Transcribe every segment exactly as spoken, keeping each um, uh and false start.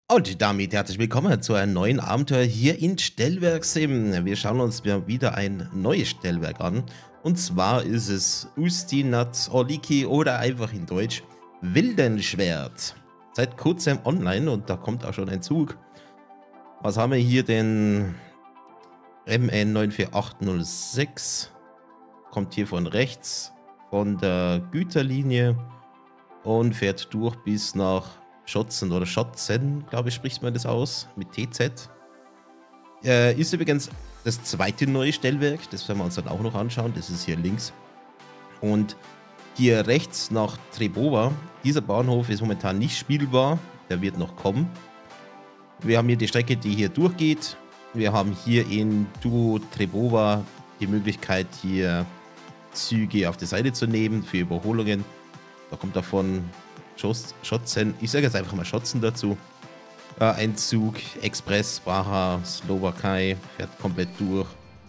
Und damit herzlich willkommen zu einem neuen Abenteuer hier in Stellwerk Sim. Wir schauen uns wieder ein neues Stellwerk an. Und zwar ist es Ustinat Orliki oder einfach in Deutsch Wildenschwert. Seit kurzem online und da kommt auch schon ein Zug. Was haben wir hier denn? M N neun vier acht null sechs. Kommt hier von rechts von der Güterlinie und fährt durch bis nach Schotzen oder Schotzen, glaube ich, spricht man das aus, mit T Z. Äh, ist übrigens das zweite neue Stellwerk, das werden wir uns dann auch noch anschauen, das ist hier links. Und hier rechts nach Trebova, dieser Bahnhof ist momentan nicht spielbar, der wird noch kommen. Wir haben hier die Strecke, die hier durchgeht. Wir haben hier in Duo Trebova die Möglichkeit, hier Züge auf die Seite zu nehmen für Überholungen. Da kommt davon Schotzen, ich sage jetzt einfach mal Schotzen dazu. Äh, ein Zug, Express, Praha, Slowakei, fährt komplett durch.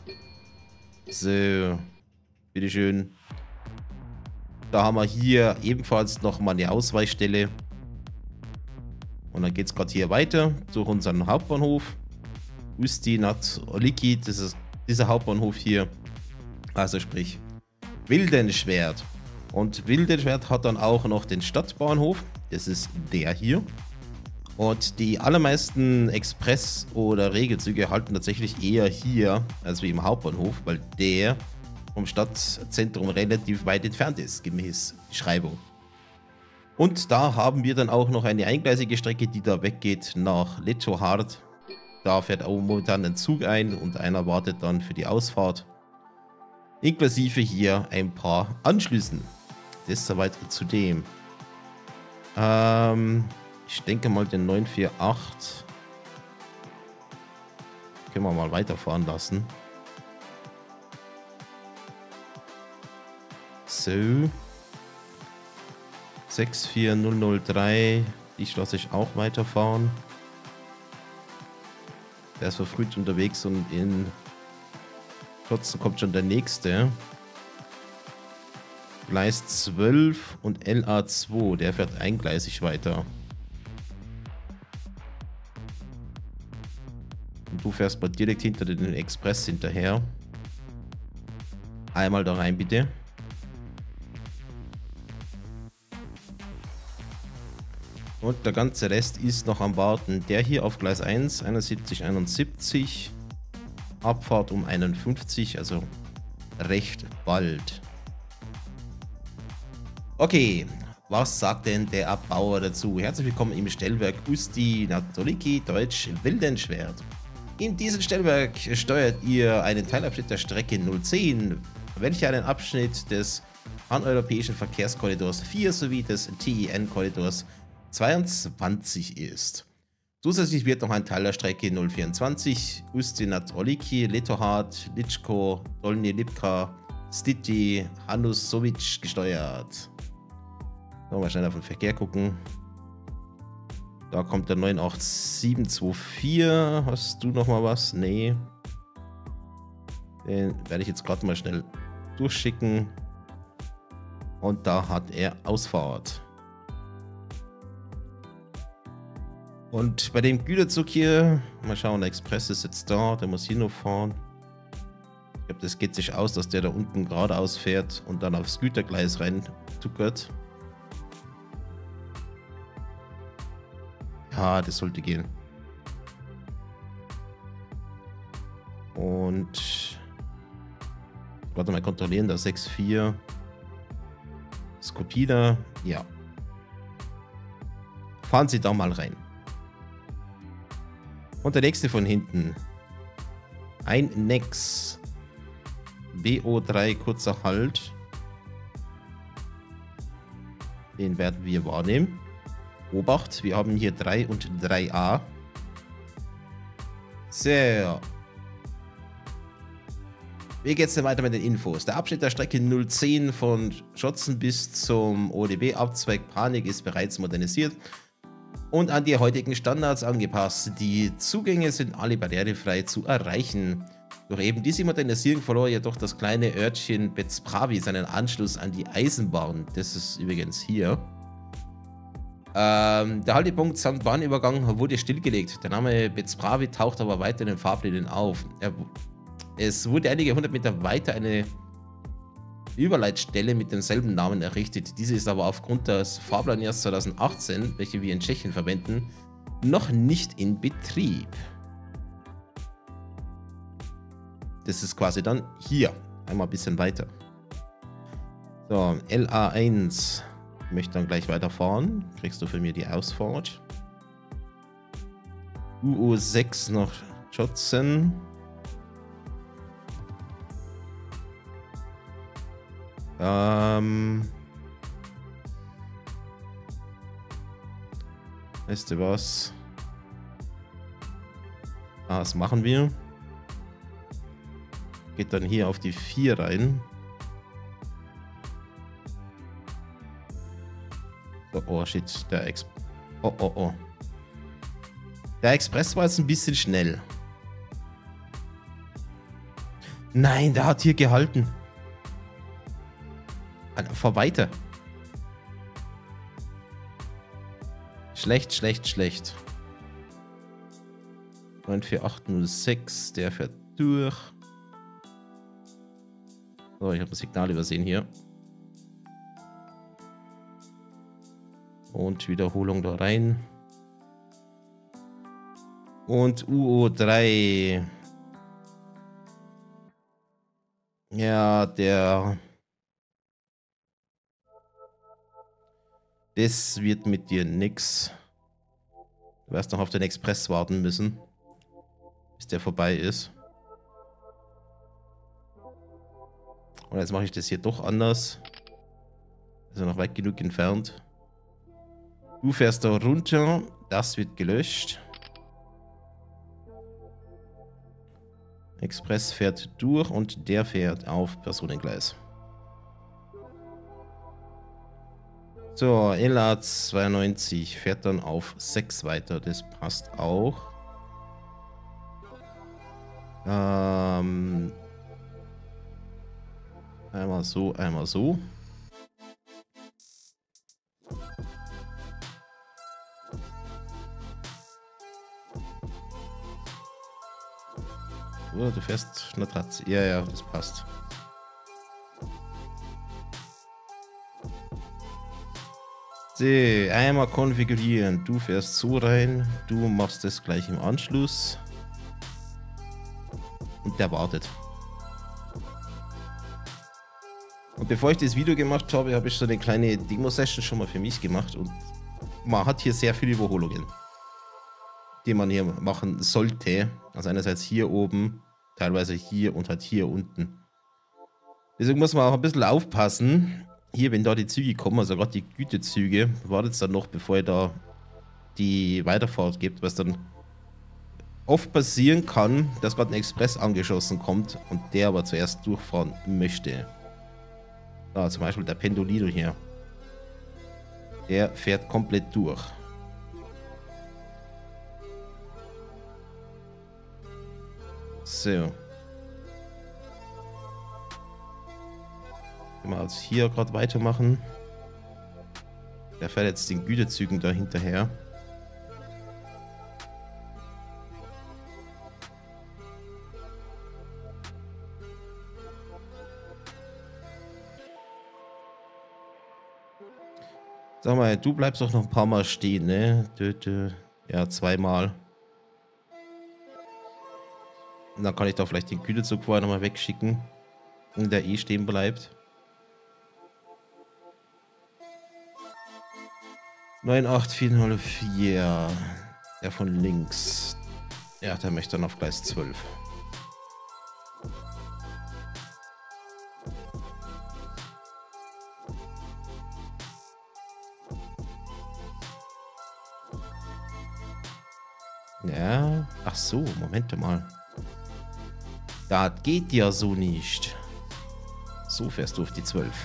So, bitteschön. Da haben wir hier ebenfalls nochmal eine Ausweichstelle. Und dann geht es gerade hier weiter durch unseren Hauptbahnhof. Ustinat Orliki, das ist dieser Hauptbahnhof hier. Also sprich Wildenschwert. Und Wildenschwert hat dann auch noch den Stadtbahnhof, das ist der hier. Und die allermeisten Express- oder Regelzüge halten tatsächlich eher hier als wie im Hauptbahnhof, weil der vom Stadtzentrum relativ weit entfernt ist, gemäß Beschreibung. Und da haben wir dann auch noch eine eingleisige Strecke, die da weggeht nach Letohard. Da fährt auch momentan ein Zug ein und einer wartet dann für die Ausfahrt. Inklusive hier ein paar Anschlüssen. Das ist soweit zu dem. Ähm, ich denke mal den neun vier acht können wir mal weiterfahren lassen. So. sechs vier null null drei, ich lasse ich auch weiterfahren. Der ist verfrüht unterwegs und in Schotzen kommt schon der nächste. Gleis zwölf und L A zwei, der fährt eingleisig weiter. Und du fährst mal direkt hinter den Express hinterher. Einmal da rein, bitte. Und der ganze Rest ist noch am Warten. Der hier auf Gleis eins, einundsiebzig einundsiebzig. Abfahrt um einundfünfzig, also recht bald. Okay, was sagt denn der Abbauer dazu? Herzlich willkommen im Stellwerk Ustinat Orliki, Deutsch Wildenschwert. In diesem Stellwerk steuert ihr einen Teilabschnitt der Strecke null zehn, welcher einen Abschnitt des Paneuropäischen Verkehrskorridors vier sowie des T I N-Korridors zweiundzwanzig ist. Zusätzlich wird noch ein Teil der Strecke null vierundzwanzig, Ustinat Orliki, Letohard, Litschko, Dolny Lipka, Stiti, Hanusovic gesteuert. Mal schnell auf den Verkehr gucken. Da kommt der neun acht sieben zwei vier. Hast du noch mal was? Nee. Den werde ich jetzt gerade mal schnell durchschicken. Und da hat er Ausfahrt. Und bei dem Güterzug hier, mal schauen, der Express ist jetzt da, der muss hier noch fahren. Ich glaube, das geht sich aus, dass der da unten geradeaus fährt und dann aufs Gütergleis rein tuckert. Ja, das sollte gehen. Und warte mal kontrollieren, da sechs vier. Skopina, ja. Fahren Sie da mal rein. Und der nächste von hinten. Ein Nex. B O drei, kurzer Halt. Den werden wir wahrnehmen. Obacht, wir haben hier drei und drei a. Sehr. Wie geht es denn weiter mit den Infos? Der Abschnitt der Strecke null zehn von Schotzen bis zum O D B-Abzweig Panik ist bereits modernisiert und an die heutigen Standards angepasst. Die Zugänge sind alle barrierefrei zu erreichen. Durch eben diese Modernisierung verlor jedoch das kleine Örtchen Bezpravi seinen Anschluss an die Eisenbahn. Das ist übrigens hier. Ähm, der Haltepunkt samt Bahnübergang wurde stillgelegt. Der Name Bezbravi taucht aber weiter in den Fahrplänen auf. Er, es wurde einige hundert Meter weiter eine Überleitstelle mit demselben Namen errichtet. Diese ist aber aufgrund des Fahrplanjahres zweitausendachtzehn, welche wir in Tschechien verwenden, noch nicht in Betrieb. Das ist quasi dann hier. Einmal ein bisschen weiter. So, L A eins. Ich möchte dann gleich weiterfahren. Kriegst du für mir die Ausfahrt. U O sechs nach Schotzen. Ähm. Weißt du was? Ah, das machen wir. Geht dann hier auf die vier rein. So, oh shit, der Ex... Oh, oh, oh. Der Express war jetzt ein bisschen schnell. Nein, der hat hier gehalten. Fahr weiter. Schlecht, schlecht, schlecht. neun vier acht null sechs, der fährt durch. So, ich habe ein Signal übersehen hier. Und Wiederholung da rein. Und U O drei. Ja, der... Das wird mit dir nix. Du wirst noch auf den Express warten müssen, bis der vorbei ist. Und jetzt mache ich das hier doch anders. Ist ja noch weit genug entfernt. Du fährst da runter. Das wird gelöscht. Express fährt durch und der fährt auf Personengleis. So, L A zweiundneunzig fährt dann auf sechs weiter. Das passt auch. Ähm, einmal so, einmal so. Oh, du fährst eine Tratze. Ja, ja, das passt. So, einmal konfigurieren. Du fährst so rein. Du machst das gleich im Anschluss. Und der wartet. Und bevor ich das Video gemacht habe, habe ich so eine kleine Demo-Session schon mal für mich gemacht. Und man hat hier sehr viele Überholungen, die man hier machen sollte. Also einerseits hier oben, teilweise hier und halt hier unten. Deswegen muss man auch ein bisschen aufpassen. Hier, wenn da die Züge kommen, also gerade die Gütezüge, wartet es dann noch, bevor ihr da die Weiterfahrt gibt, was dann oft passieren kann, dass gerade ein Express angeschossen kommt und der aber zuerst durchfahren möchte. Da zum Beispiel der Pendolino hier. Der fährt komplett durch. So. Können wir jetzt hier gerade weitermachen. Der fährt jetzt den Güterzügen da hinterher. Sag mal, du bleibst doch noch ein paar Mal stehen, ne? Dö, dö. Ja, zweimal. Und dann kann ich da vielleicht den Gütezug vorher nochmal wegschicken. Und der eh stehen bleibt. neun acht vier null vier. Der von links. Ja, der möchte dann auf Gleis zwölf. Ja, ach so, Moment mal. Das geht ja so nicht. So fährst du auf die zwölf.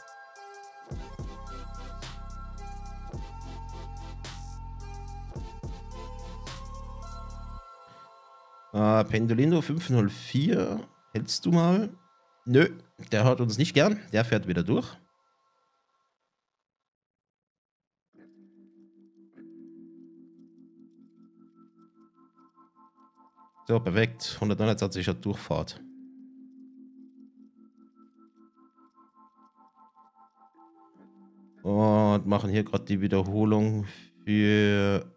Äh, Pendolino fünf null vier. Hältst du mal? Nö, der hört uns nicht gern. Der fährt wieder durch. So, perfekt. hundertneunundzwanziger Durchfahrt. Und machen hier gerade die Wiederholung für...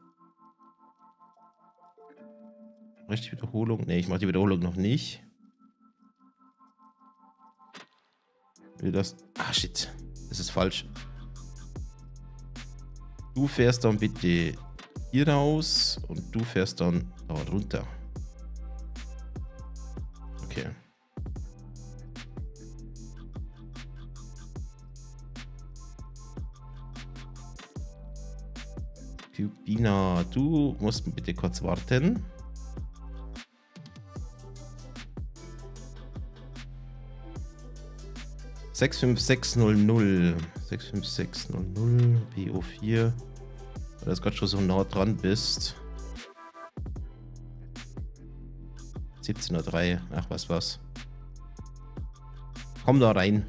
Richtig Wiederholung? Ne, ich mache die Wiederholung noch nicht. Wie das... Ah, shit. Das ist falsch. Du fährst dann bitte hier raus und du fährst dann da runter. Okay. Kubina, du musst bitte kurz warten. sechs fünf sechs null null. sechs fünf sechs null null. B O vier. Weil du jetzt gerade schon so nah dran bist. siebzehn Uhr drei. Ach, was, was. Komm da rein.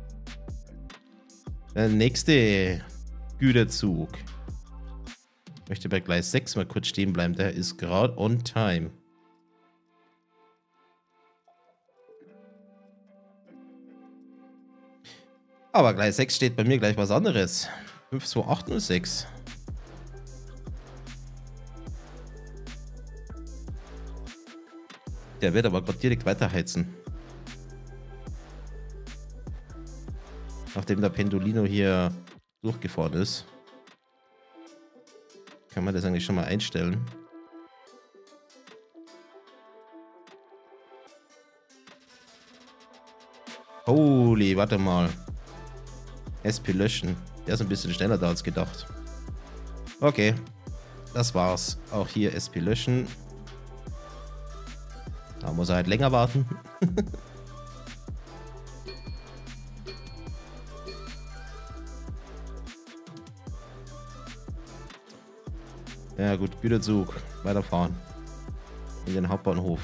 Der nächste Güterzug. Ich möchte bei Gleis sechs mal kurz stehen bleiben. Der ist gerade on time. Aber Gleis sechs steht bei mir gleich was anderes. fünf zwei acht null sechs. Der wird aber gerade direkt weiterheizen. Nachdem der Pendolino hier durchgefahren ist. Kann man das eigentlich schon mal einstellen. Holy, warte mal. S P löschen. Der ist ein bisschen schneller da als gedacht. Okay. Das war's. Auch hier S P löschen. Da muss er halt länger warten. Ja gut, Güterzug. Weiterfahren. In den Hauptbahnhof.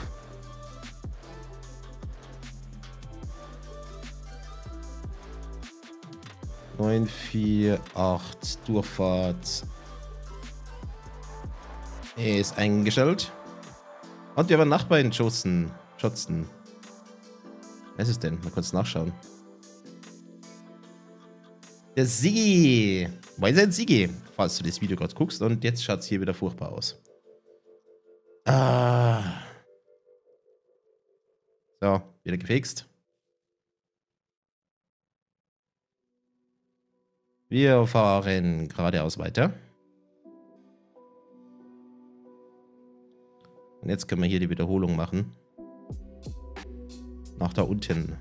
neun vier acht Durchfahrt. Er ist eingestellt. Und wir haben Nachbarn schossen. Schotzen. Was ist es denn? Mal kurz nachschauen. Der Sigi. Weil sein Sigi. Falls du das Video gerade guckst. Und jetzt schaut es hier wieder furchtbar aus. Ah. So, wieder gefixt. Wir fahren geradeaus weiter. Und jetzt können wir hier die Wiederholung machen. Nach da unten.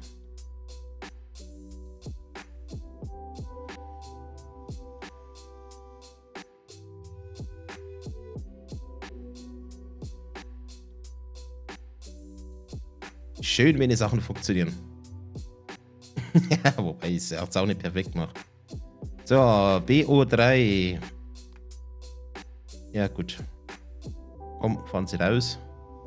Schön, wenn die Sachen funktionieren. Ja, wobei ich es auch nicht perfekt mache. So, B O drei. Ja, gut. Komm, fahren Sie raus.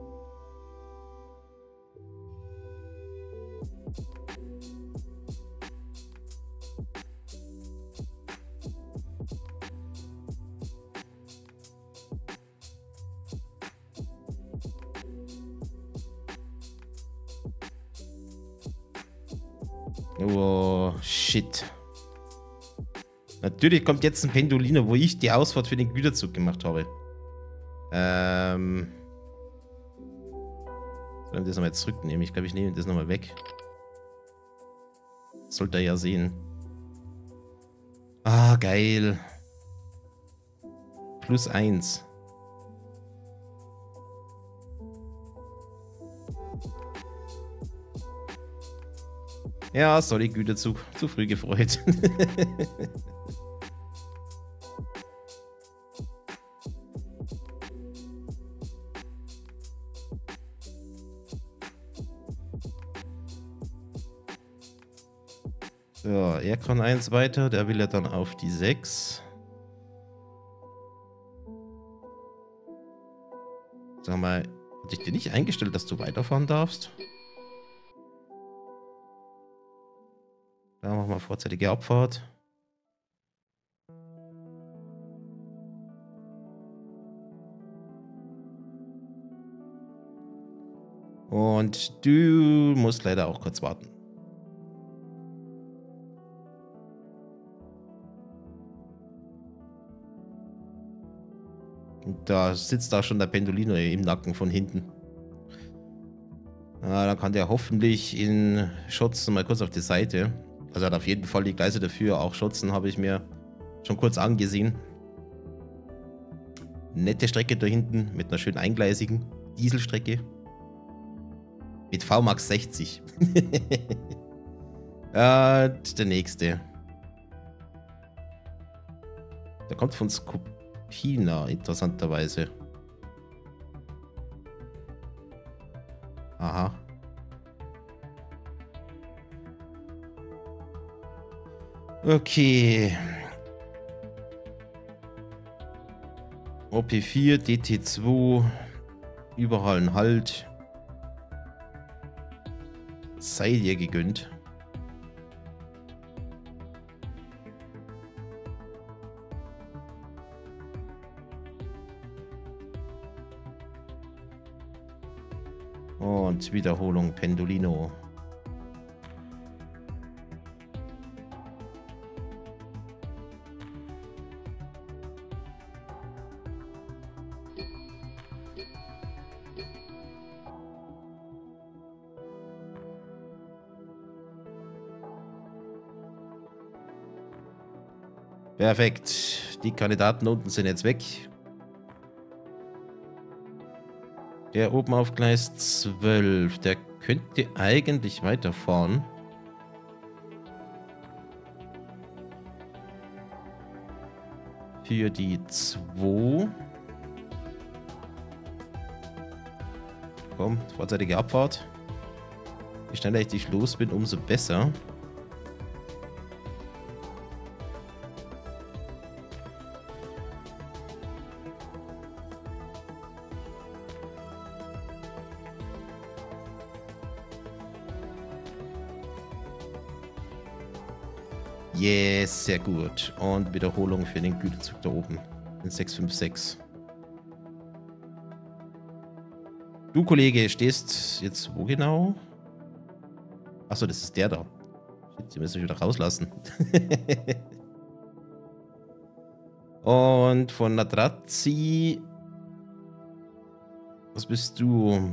Oh, shit. Natürlich kommt jetzt ein Pendolino, wo ich die Ausfahrt für den Güterzug gemacht habe. Ähm. Sollen wir das nochmal zurücknehmen? Ich glaube, ich nehme das nochmal weg. Sollte er ja sehen. Ah, geil. Plus eins. Ja, sorry, Güterzug. Zu früh gefreut. So, er kann eins weiter. Der will ja dann auf die sechs. Sag mal, hatte ich dir nicht eingestellt, dass du weiterfahren darfst? Da machen wir vorzeitige Abfahrt. Und du musst leider auch kurz warten. Und da sitzt da schon der Pendolino im Nacken von hinten. Ja, dann kann der hoffentlich in Schotzen mal kurz auf die Seite. Also hat auf jeden Fall die Gleise dafür. Auch Schotzen habe ich mir schon kurz angesehen. Nette Strecke da hinten mit einer schön eingleisigen Dieselstrecke. Mit V Max sechzig. Ja, der nächste. Der kommt von Skopina, interessanterweise. Aha. Okay. O P vier, D T zwei, überall ein Halt. Sei dir gegönnt. Und Wiederholung Pendolino. Perfekt. Die Kandidaten unten sind jetzt weg. Der oben auf Gleis zwölf, der könnte eigentlich weiterfahren. Für die zwei. Komm, vorzeitige Abfahrt. Je schneller ich dich los bin, umso besser. Yes, sehr gut. Und Wiederholung für den Güterzug da oben. In sechs fünf sechs. Du, Kollege, stehst jetzt wo genau? Achso, das ist der da. Shit, die müssen wir wieder rauslassen. Und von Nadrazzi. Was bist du?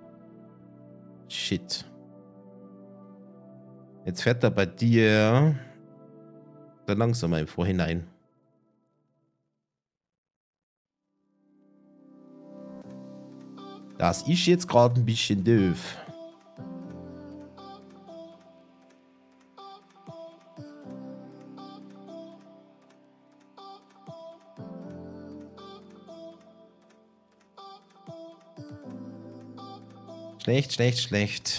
Shit. Jetzt fährt er bei dir dann langsamer im Vorhinein. Das ist jetzt gerade ein bisschen doof. Schlecht, schlecht, schlecht.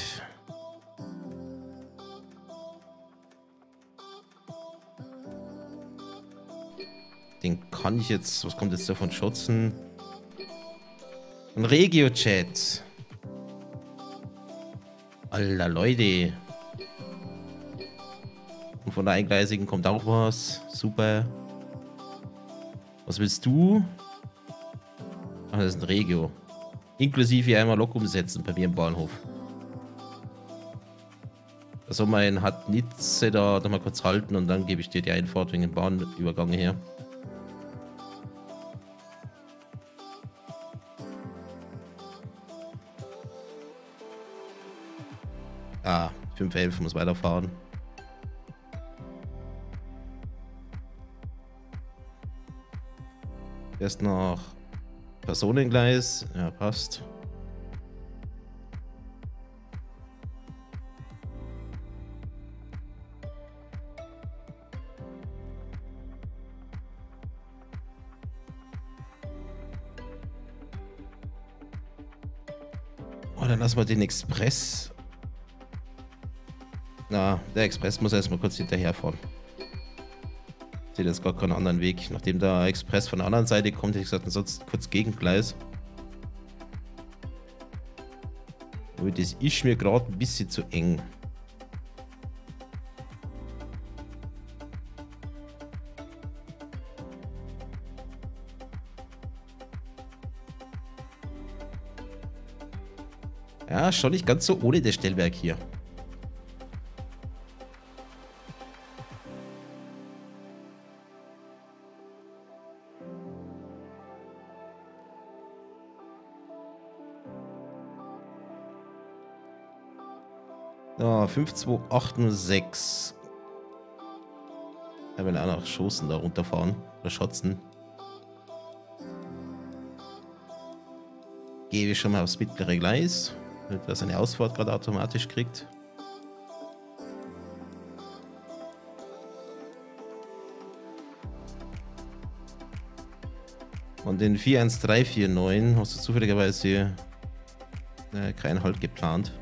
Den kann ich jetzt... Was kommt jetzt da von Schotzen? Ein Regio-Chat. Alter, Leute. Und von der Eingleisigen kommt auch was. Super. Was willst du? Ach, das ist ein Regio. Inklusive einmal Lok umsetzen bei mir im Bahnhof. Da soll mein hat Nitze da, da mal kurz halten und dann gebe ich dir die Einfahrt wegen dem Bahnübergang her. Ah, fünf elf muss weiterfahren. Erst noch Personengleis. Ja, passt. Oh, dann lassen wir den Express. Na, der Express muss erstmal kurz hinterherfahren. Ich sehe jetzt gar keinen anderen Weg. Nachdem der Express von der anderen Seite kommt, hätte ich gesagt, ansonsten kurz Gegengleis. Aber das ist mir gerade ein bisschen zu eng. Ja, Ja, schon nicht ganz so ohne das Stellwerk hier. So, fünf zwei acht sechs. Er will auch noch Schossen da runterfahren. Oder Schotzen. Gehe ich schon mal aufs mittlere Gleis, damit er seine Ausfahrt gerade automatisch kriegt. Und den vier eins drei vier neun hast du zufälligerweise äh, keinen Halt geplant.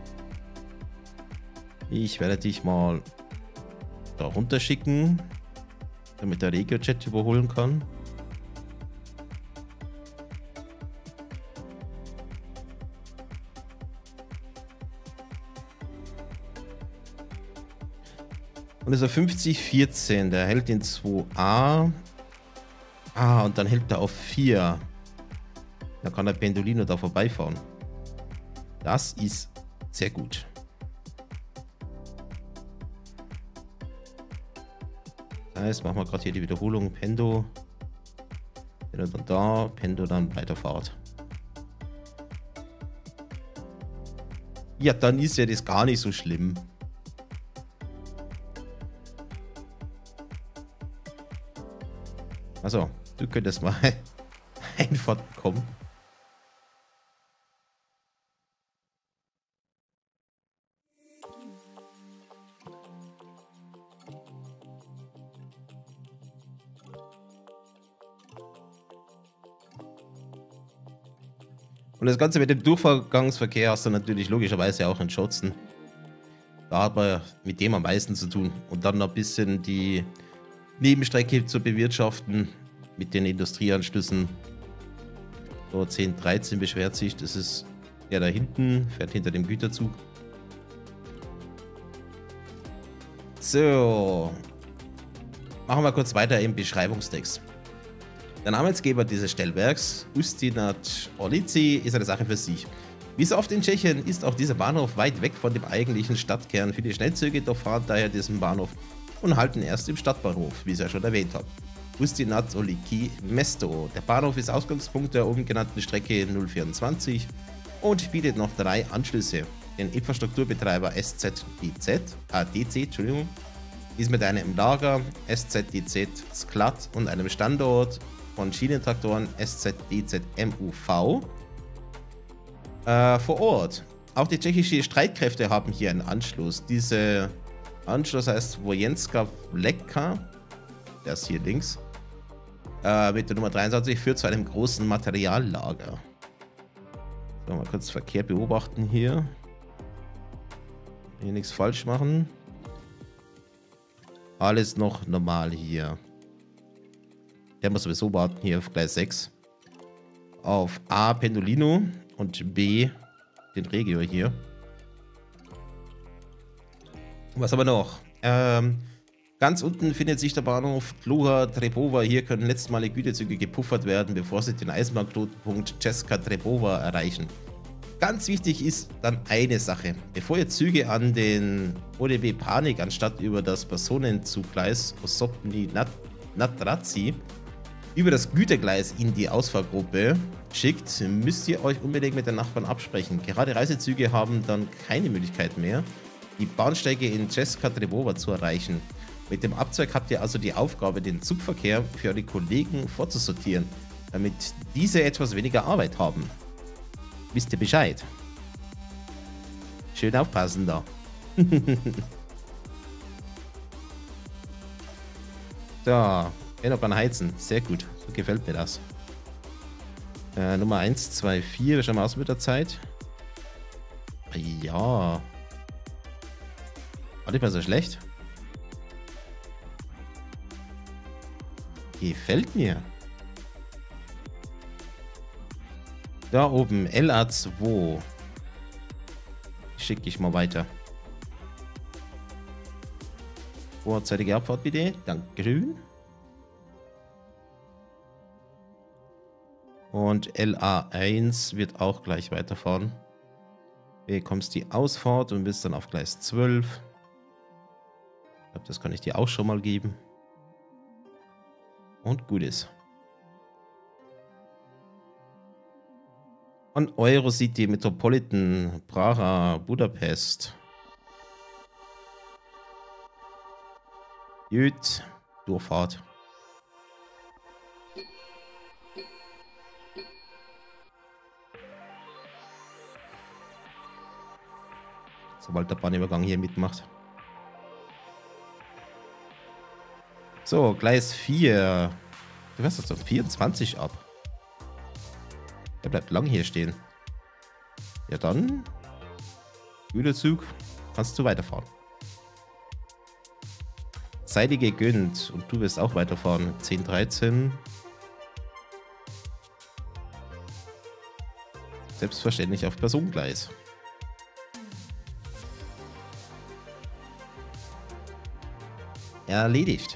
Ich werde dich mal da runter schicken, damit der Regio-Jet überholen kann. Und ist er fünfzig vierzehn, der hält in zwei a. Ah, und dann hält er auf vier. Dann kann der Pendolino da vorbeifahren. Das ist sehr gut. Das heißt, machen wir gerade hier die Wiederholung. Pendo. Pendo dann da, Pendo dann weiterfahrt. Ja, dann ist ja das gar nicht so schlimm. Also, du könntest mal einfach kommen. Und das Ganze mit dem Durchgangsverkehr hast du natürlich logischerweise auch in Schotzen. Da hat man mit dem am meisten zu tun. Und dann noch ein bisschen die Nebenstrecke zu bewirtschaften mit den Industrieanschlüssen. So, zehn dreizehn beschwert sich. Das ist der da hinten, fährt hinter dem Güterzug. So. Machen wir kurz weiter im Beschreibungstext. Der Namensgeber dieses Stellwerks, Ústí-nad Orlicí, ist eine Sache für sich. Wie so oft in Tschechien ist auch dieser Bahnhof weit weg von dem eigentlichen Stadtkern. Viele Schnellzüge doch fahren daher diesen Bahnhof und halten erst im Stadtbahnhof, wie ich ja schon erwähnt habe. Ústí-nad Orlicí Mesto. Der Bahnhof ist Ausgangspunkt der oben genannten Strecke null vierundzwanzig und bietet noch drei Anschlüsse. Den Infrastrukturbetreiber S Z D Z, ah, D C, Entschuldigung, ist mit einem Lager S Z D Z Sklad und einem Standort von Schienentraktoren S Z D Z M U V äh, vor Ort. Auch die tschechischen Streitkräfte haben hier einen Anschluss. Dieser Anschluss heißt Vojenska Vleka, der ist hier links, äh, mit der Nummer dreiundzwanzig, führt zu einem großen Materiallager. So, mal kurz Verkehr beobachten hier. Hier nichts falsch machen. Alles noch normal hier. Der muss sowieso warten hier auf Gleis sechs. Auf A Pendolino und B den Regio hier. Was haben wir noch? Ähm, ganz unten findet sich der Bahnhof Dlouhá-Třebová. Hier können letztmalige Güterzüge gepuffert werden, bevor sie den Eisenbahnknotenpunkt Česká Třebová erreichen. Ganz wichtig ist dann eine Sache. Bevor ihr Züge an den O D B Panik anstatt über das Personenzuggleis Osobní nad Hradcí über das Gütergleis in die Ausfahrgruppe schickt, müsst ihr euch unbedingt mit den Nachbarn absprechen. Gerade Reisezüge haben dann keine Möglichkeit mehr, die Bahnsteige in Česká Třebová zu erreichen. Mit dem Abzweig habt ihr also die Aufgabe, den Zugverkehr für eure Kollegen vorzusortieren, damit diese etwas weniger Arbeit haben. Wisst ihr Bescheid? Schön aufpassen da. So, Enopan heizen. Sehr gut. So gefällt mir das. Äh, Nummer eins, zwei, vier. Wir schauen mal aus mit der Zeit. Ja. War nicht mal so schlecht. Gefällt mir. Da oben, L A zwei. Schicke ich mal weiter. Vorzeitige Abfahrt bitte. Dankeschön. Und L A eins wird auch gleich weiterfahren. Okay, kommst die Ausfahrt und bist dann auf Gleis zwölf. Ich glaube, das kann ich dir auch schon mal geben. Und gut ist. Und Eurocity Metropolitan Praha Budapest. Gut, Durchfahrt. Sobald der Bahnübergang hier mitmacht. So, Gleis vier. Du wirst jetzt um vierundzwanzig ab. Der bleibt lang hier stehen. Ja dann. Güterzug. Kannst du weiterfahren. Sei dir gegönnt. Und du wirst auch weiterfahren. zehn, dreizehn. Selbstverständlich auf Personengleis. Erledigt.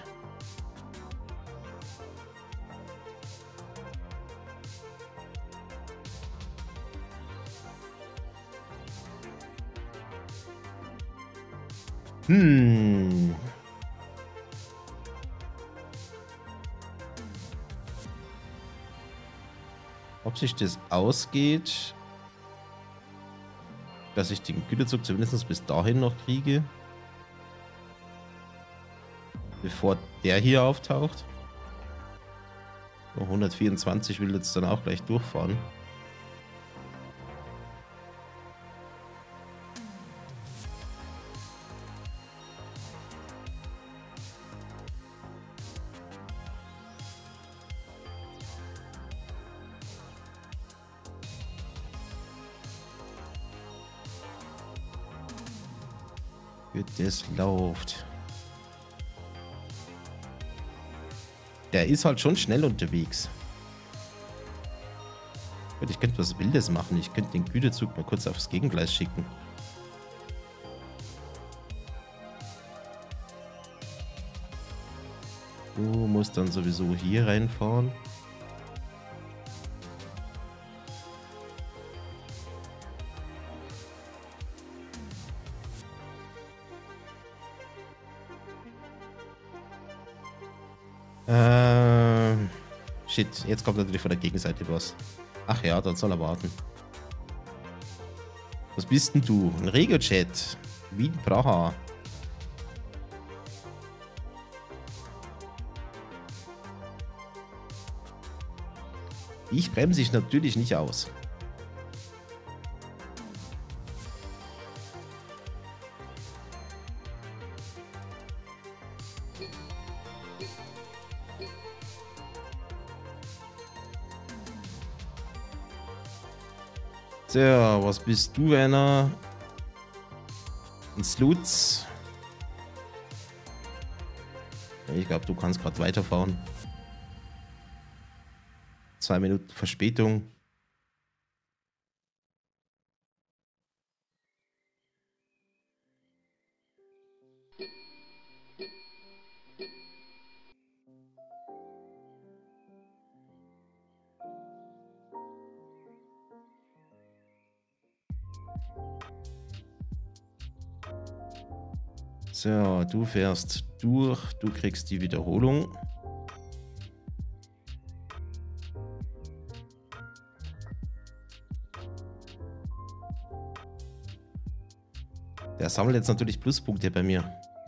Hm. Ob sich das ausgeht, dass ich den Güterzug zumindest bis dahin noch kriege, bevor der hier auftaucht. So, hundertvierundzwanzig will jetzt dann auch gleich durchfahren. Das läuft. Der ist halt schon schnell unterwegs. Ich könnte was Wildes machen. Ich könnte den Güterzug mal kurz aufs Gegengleis schicken. Du musst dann sowieso hier reinfahren. Ähm, shit, jetzt kommt natürlich von der Gegenseite was. Ach ja, dann soll er warten. Was bist denn du? Ein Regiojet. Wien, Praha. Ich bremse dich natürlich nicht aus. So, was bist du, Werner? Ein Slutz. Ich glaube, du kannst gerade weiterfahren. Zwei Minuten Verspätung. So, du fährst durch, du kriegst die Wiederholung. Der sammelt jetzt natürlich Pluspunkte bei mir.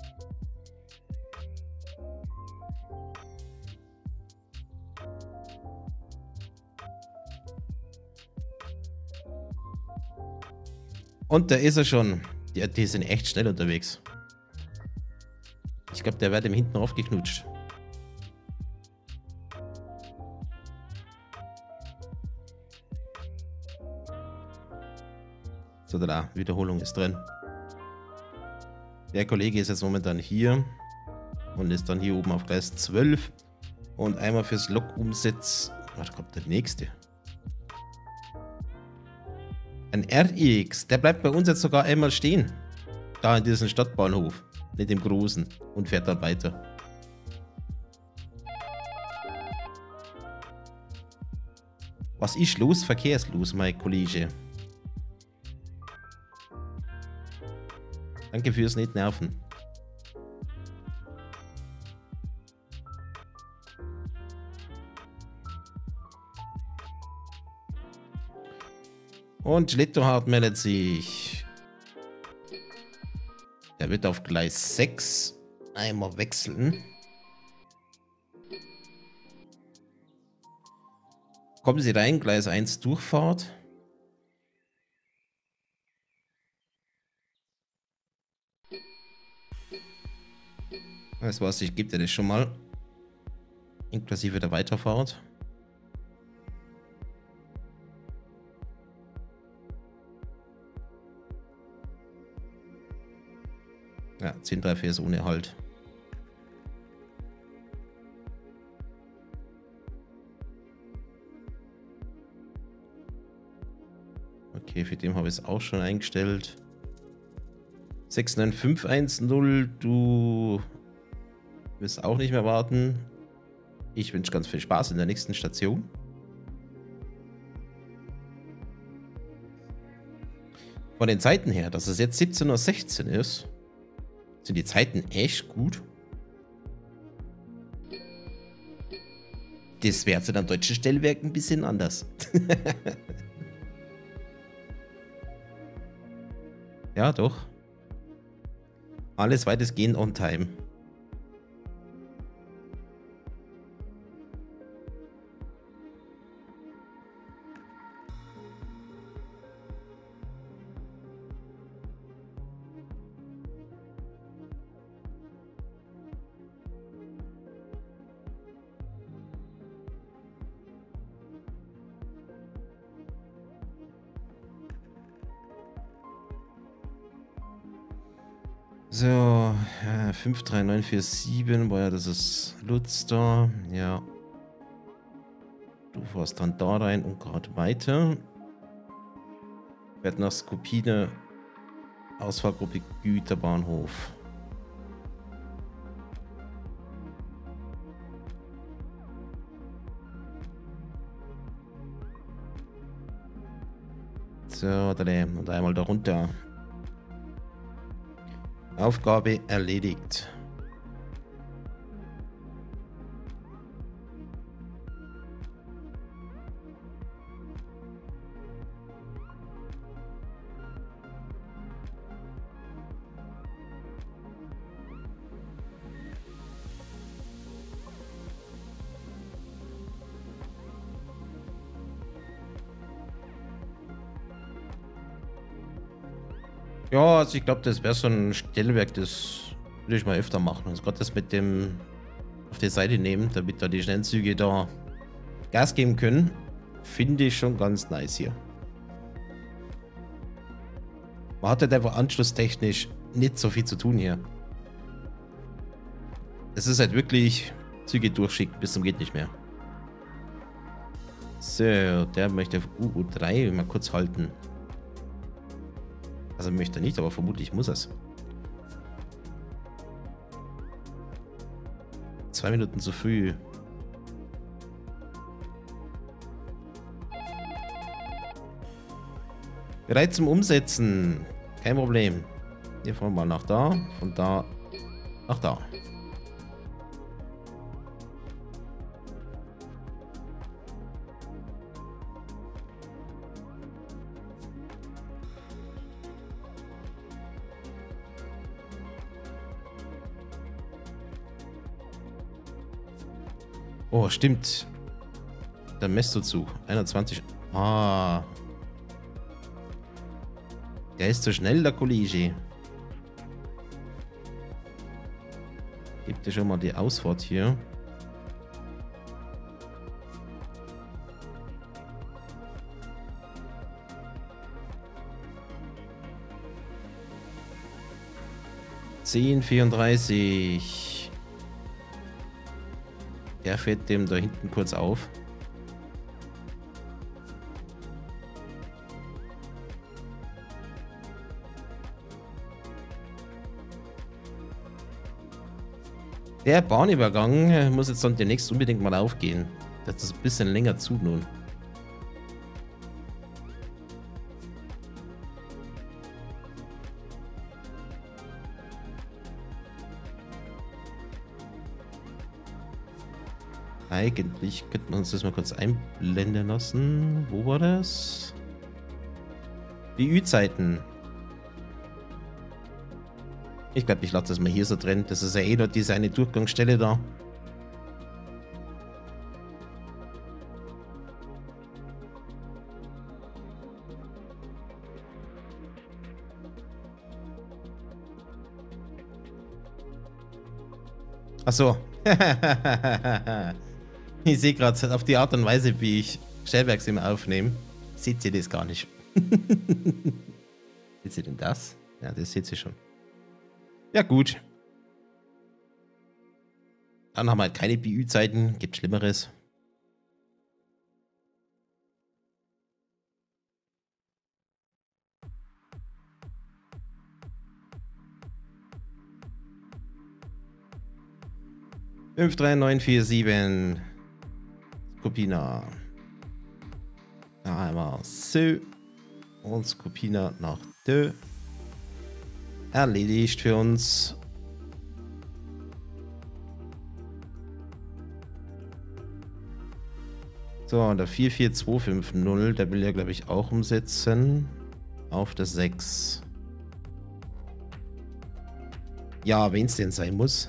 Und da ist er schon. Die, die sind echt schnell unterwegs. Ich glaube, der wird ihm hinten aufgeknutscht. So, da, Wiederholung ist drin. Der Kollege ist jetzt momentan hier und ist dann hier oben auf Gleis zwölf. Und einmal fürs Lok-Umsatz. Was kommt der nächste? Ein R X. Der bleibt bei uns jetzt sogar einmal stehen. Da in diesem Stadtbahnhof. Nicht im großen. Und fährt dann weiter. Was ist los? Verkehrslos, mein Kollege. Danke fürs nicht nerven. Und Schlittenhardt meldet sich. Er wird auf Gleis sechs einmal wechseln. Kommen Sie rein, Gleis eins Durchfahrt. Das war's, ich gebe dir das schon mal. Inklusive der Weiterfahrt. Ja, zehn drei vier ist ohne Halt. Okay, für den habe ich es auch schon eingestellt. sechs neun fünf eins null, du wirst auch nicht mehr warten. Ich wünsche ganz viel Spaß in der nächsten Station. Von den Zeiten her, dass es jetzt siebzehn Uhr sechzehn ist, sind die Zeiten echt gut. Das wäre zu den deutschen Stellwerken ein bisschen anders. Ja, doch. Alles weitestgehend on time. So, äh, fünf drei neun vier sieben, boah, ja, das ist Lutz da. Ja. Du fährst dann da rein und gerade weiter. Werd nach Skopine, Ausfahrgruppe Güterbahnhof. So, und einmal da runter. Aufgabe erledigt. Ja, also ich glaube, das wäre so ein Stellwerk, das würde ich mal öfter machen. Also gerade das mit dem auf die Seite nehmen, damit da die Schnellzüge da Gas geben können, finde ich schon ganz nice hier. Man hat halt einfach anschlusstechnisch nicht so viel zu tun hier. Es ist halt wirklich Züge durchschicken, bis zum geht nicht mehr. So, der möchte auf U U drei mal kurz halten. Also möchte er nicht, aber vermutlich muss er es. Zwei Minuten zu früh. Bereit zum Umsetzen. Kein Problem. Wir fahren mal nach da. Von da nach da. Oh, stimmt. Der Messozug. einundzwanzig. Ah. Der ist zu schnell, der Kollege. Gibt dir schon mal die Ausfahrt hier. zehn vierunddreißig. Der fährt dem da hinten kurz auf. Der Bahnübergang muss jetzt dann demnächst unbedingt mal aufgehen. Das ist ein bisschen länger zu nun. Eigentlich könnten wir uns das mal kurz einblenden lassen. Wo war das? Die Ü-Zeiten. Ich glaube, ich lasse das mal hier so drin. Das ist ja eh nur diese eine Durchgangsstelle da. Ach so. Ich sehe gerade auf die Art und Weise, wie ich Stellwerksim aufnehme, seht ihr das gar nicht. Seht ihr denn das? Ja, das seht ihr schon. Ja, gut. Dann haben wir halt keine B Ü-Zeiten. Gibt Schlimmeres. fünf drei neun vier sieben. Skupina. Einmal so. Und Skupina nach Dö. Erledigt für uns. So, und der vier vier zwei fünf null, der will ja, glaube ich, auch umsetzen. Auf das sechs. Ja, wenn es denn sein muss.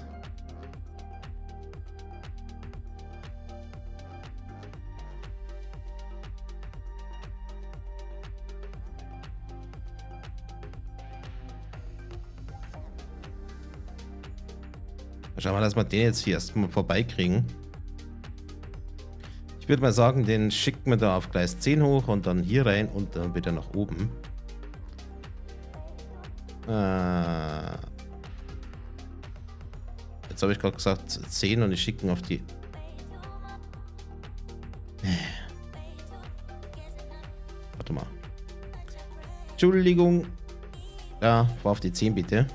Schauen wir, dass wir den jetzt hier erstmal vorbeikriegen. Ich würde mal sagen, den schickt man da auf Gleis zehn hoch und dann hier rein und dann wieder nach oben. Äh jetzt habe ich gerade gesagt zehn und ich schicke ihn auf die... Warte mal. Entschuldigung. Ja, war auf die zehn bitte.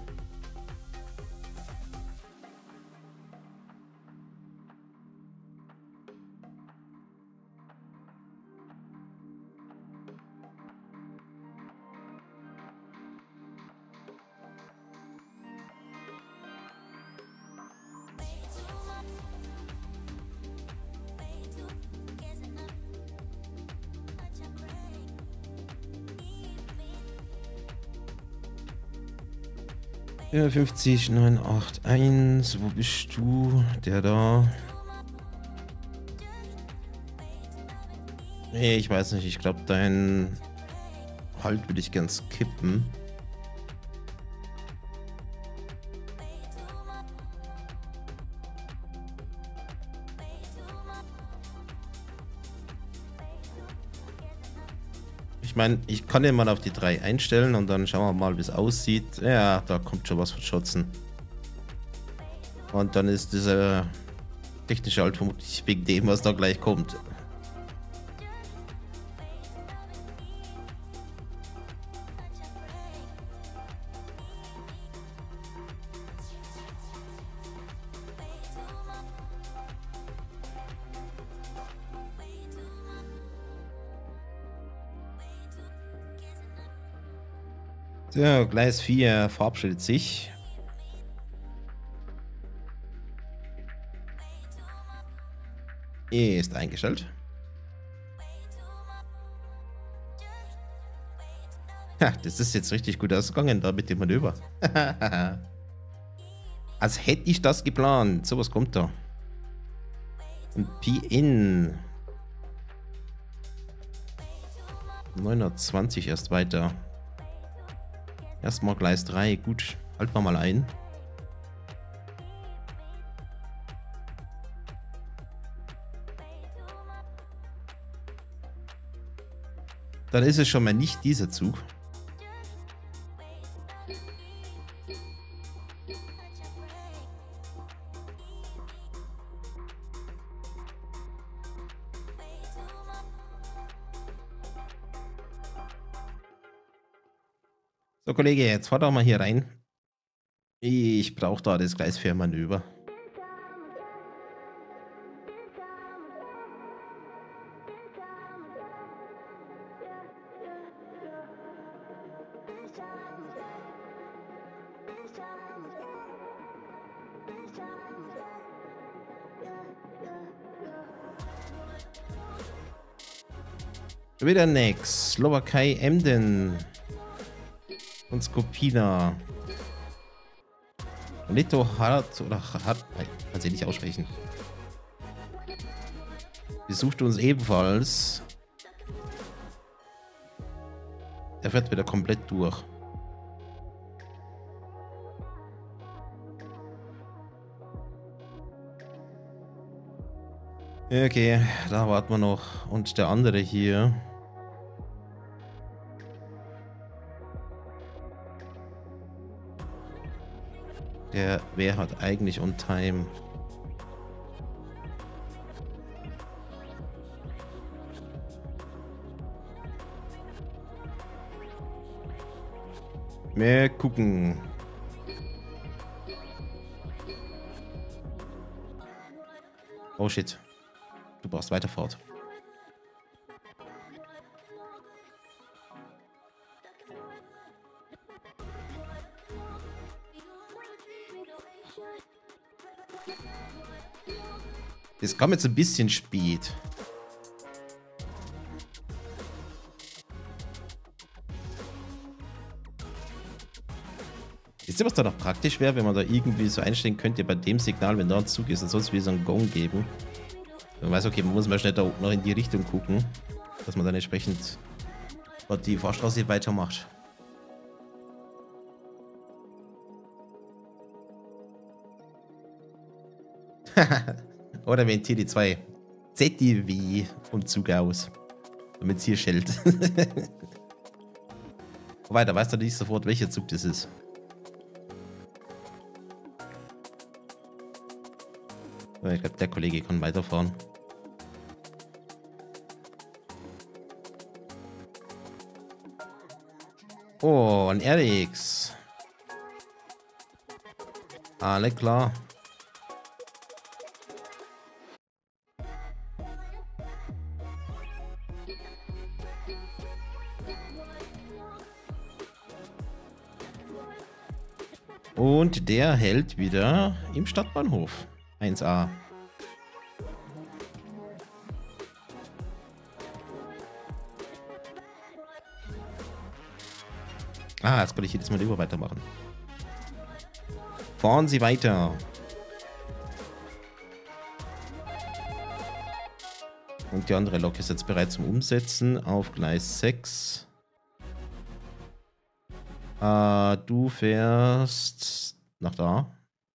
vierundfünfzig neun acht eins, wo bist du? Der da. Nee, ich weiß nicht, ich glaube, dein Halt würde ich ganz kippen. Ich meine, ich kann den mal auf die drei einstellen und dann schauen wir mal, wie es aussieht. Ja, da kommt schon was von Schotzen. Und dann ist dieser technische Halt vermutlich wegen dem, was da gleich kommt. So, Gleis vier verabschiedet sich. E ist eingestellt. Ja, das ist jetzt richtig gut ausgegangen da mit dem Manöver. Als hätte ich das geplant. So was kommt da. Und P in neunhundertzwanzig erst weiter. Erstmal Gleis drei. Gut, halten wir mal ein. Dann ist es schon mal nicht dieser Zug. So, Kollege, jetzt fahr doch mal hier rein. Ich brauche da das Gleis für ein Manöver. Wieder nix. Slowakei, Emden. Und Skopina. Lito Hart oder Hart. Kann sie nicht aussprechen. Besuchte uns ebenfalls. Er fährt wieder komplett durch. Okay, da warten wir noch. Und der andere hier. Der wäre halt eigentlich on time. Mehr gucken. Oh shit. Du brauchst Weiterfahrt. Das kam jetzt ein bisschen spät. Wisst ihr, was da noch praktisch wäre, wenn man da irgendwie so einstellen könnte bei dem Signal, wenn da ein Zug ist, dann soll es wie so einen Gong geben. Man weiß, okay, man muss mal schnell da noch in die Richtung gucken, dass man dann entsprechend die Fahrstraße weitermacht. Oder wenn T D zwei Z D W vom Zug aus. Damit es hier schellt. Wobei, da weißt du nicht sofort, welcher Zug das ist. Ich glaube, der Kollege kann weiterfahren. Oh, ein R X. Alle klar. Und der hält wieder im Stadtbahnhof. eins A. Ah, jetzt kann ich jedes Mal lieber weitermachen. Fahren Sie weiter. Und die andere Lok ist jetzt bereit zum Umsetzen auf Gleis sechs. Äh, du fährst nach da.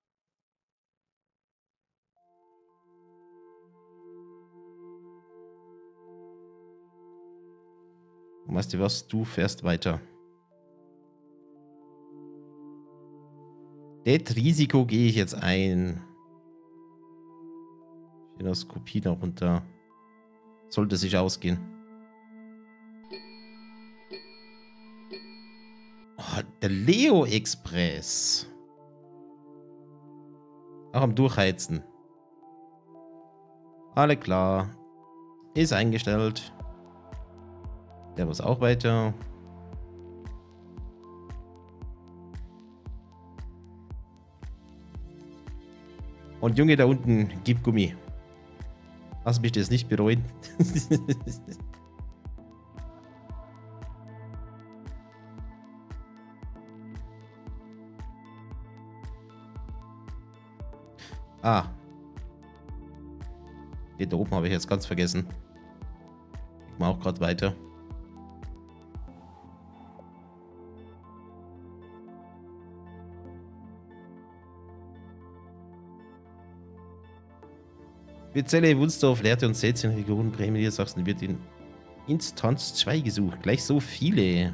Und weißt du was? Du fährst weiter. Das Risiko gehe ich jetzt ein. Phenoskopie da runter. Sollte sich ausgehen. Oh, der Leo Express. Auch am Durchheizen. Alle klar. Ist eingestellt. Der muss auch weiter. Und Junge, da unten, gib Gummi. Lass mich das nicht bereuen. Ah. Den da oben habe ich jetzt ganz vergessen. Ich mache auch gerade weiter. Witzelle, Wunsdorf, Lehrte und Selzien, Region Bremen, Niedersachsen wird in Instanz zwei gesucht. Gleich so viele.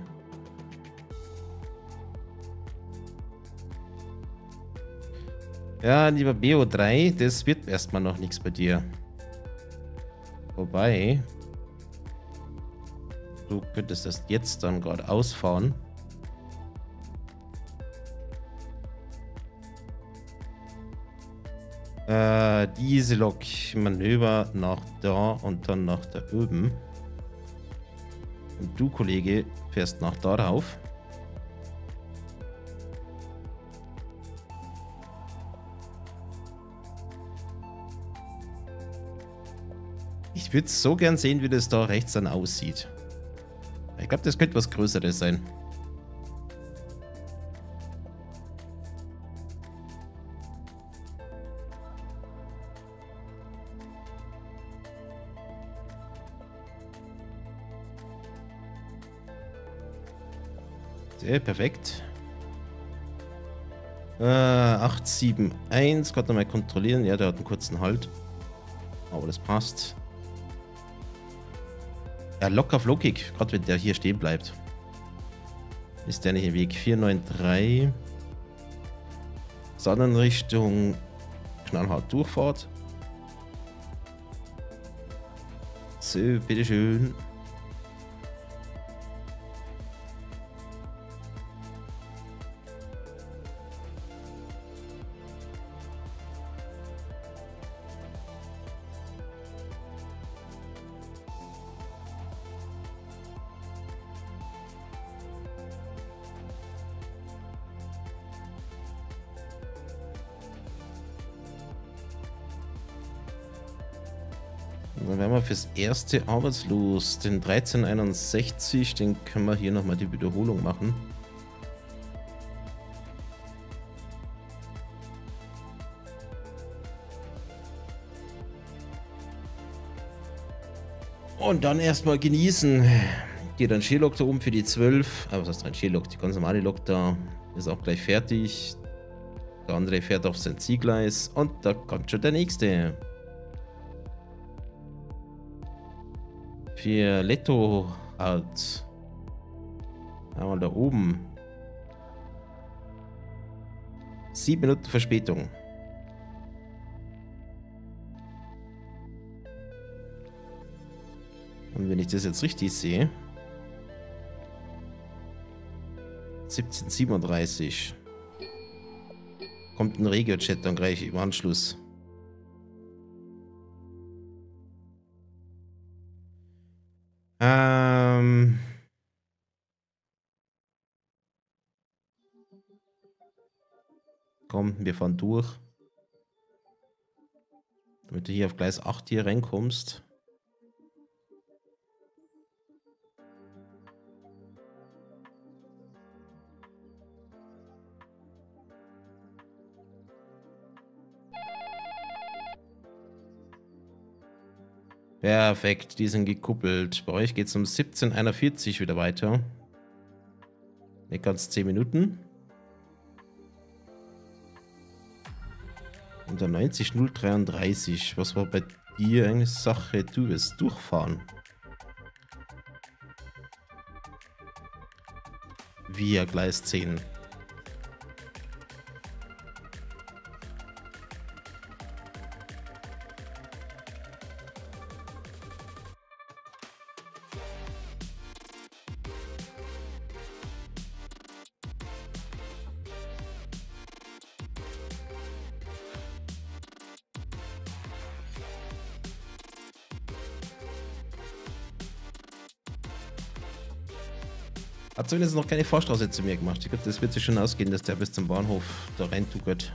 Ja, lieber B O drei, das wird erstmal noch nichts bei dir. Wobei, du könntest das jetzt dann gerade ausfahren. Äh, diese Lok Manöver nach da und dann nach da oben. Und du, Kollege, fährst nach darauf. Ich würde so gern sehen, wie das da rechts dann aussieht. Ich glaube, das könnte was Größeres sein. Sehr perfekt. Äh, acht sieben eins. Gerade nochmal kontrollieren. Ja, der hat einen kurzen Halt. Aber das passt. Ja, locker flockig. Gerade wenn der hier stehen bleibt. Ist der nicht im Weg. vier neun drei. Sonnenrichtung. Knallhart Durchfahrt. So, bitteschön. Dann werden wir fürs erste arbeitslos. Den dreizehn einundsechzig, den können wir hier nochmal die Wiederholung machen. Und dann erstmal genießen. Geht ein Sherlock da oben für die zwölf. Aber was heißt ein Sherlock? Die ganz normale Lok da ist auch gleich fertig. Der andere fährt auf sein Zielgleis. Und da kommt schon der nächste. Für Letto halt. Einmal da oben. Sieben Minuten Verspätung. Und wenn ich das jetzt richtig sehe. siebzehn siebenunddreißig. Kommt ein Regio-Chat dann gleich im Anschluss. Ähm. Komm, wir fahren durch. Damit du hier auf Gleis acht hier reinkommst. Perfekt, die sind gekuppelt. Bei euch geht es um siebzehn einundvierzig wieder weiter. Nicht ganz zehn Minuten. Und dann neunzig null dreiunddreißig. Was war bei dir eine Sache? Du wirst durchfahren. Via Gleis zehn. Hat zumindest noch keine Vorstraße zu mir gemacht. Ich glaube, das wird sich schon ausgehen, dass der bis zum Bahnhof da rein tuckert.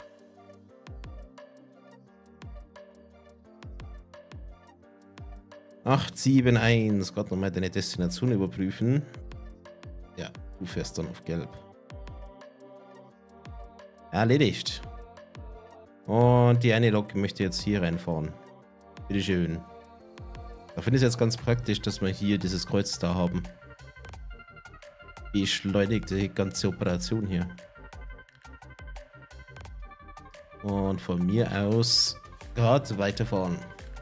acht sieben eins. Gerade nochmal deine Destination überprüfen. Ja, du fährst dann auf Gelb. Erledigt. Und die eine Lok möchte jetzt hier reinfahren. Bitteschön. Da finde ich es jetzt ganz praktisch, dass wir hier dieses Kreuz da haben. Beschleunigt die ganze Operation hier. Und von mir aus gerade weiterfahren.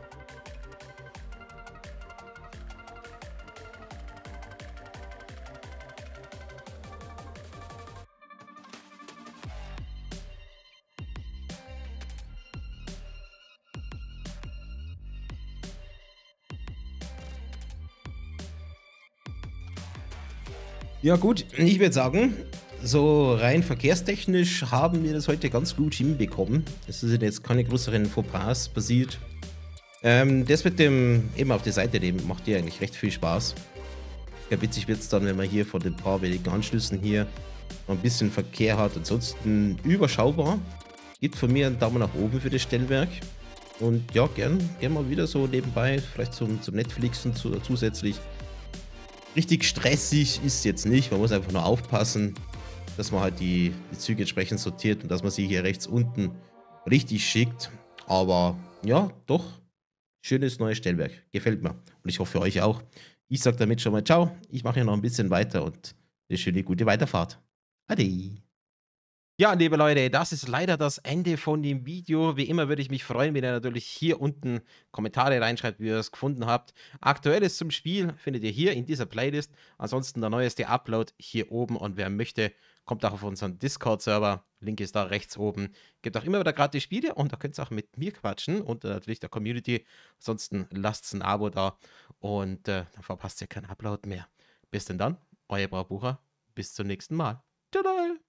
Ja gut, ich würde sagen, so rein verkehrstechnisch haben wir das heute ganz gut hinbekommen. Es sind jetzt keine größeren Fauxpas passiert. Ähm, das mit dem eben auf die Seite nehmen macht ja eigentlich recht viel Spaß. Ja, witzig wird es dann, wenn man hier von den paar wenigen Anschlüssen hier noch ein bisschen Verkehr hat. Ansonsten überschaubar. Gibt von mir einen Daumen nach oben für das Stellwerk. Und ja, gern, gern mal wieder so nebenbei, vielleicht zum, zum Netflixen zu, zusätzlich. Richtig stressig ist jetzt nicht, man muss einfach nur aufpassen, dass man halt die, die Züge entsprechend sortiert und dass man sie hier rechts unten richtig schickt. Aber ja, doch, schönes neues Stellwerk. Gefällt mir. Und ich hoffe euch auch. Ich sage damit schon mal ciao. Ich mache hier noch ein bisschen weiter und eine schöne gute Weiterfahrt. Ade. Ja, liebe Leute, das ist leider das Ende von dem Video. Wie immer würde ich mich freuen, wenn ihr natürlich hier unten Kommentare reinschreibt, wie ihr es gefunden habt. Aktuelles zum Spiel findet ihr hier in dieser Playlist. Ansonsten der neueste Upload hier oben. Und wer möchte, kommt auch auf unseren Discord-Server. Link ist da rechts oben. Gibt auch immer wieder gratis Spiele und da könnt ihr auch mit mir quatschen und äh, natürlich der Community. Ansonsten lasst ein Abo da und äh, dann verpasst ihr keinen Upload mehr. Bis denn dann, euer Braubucher. Bis zum nächsten Mal. Tada!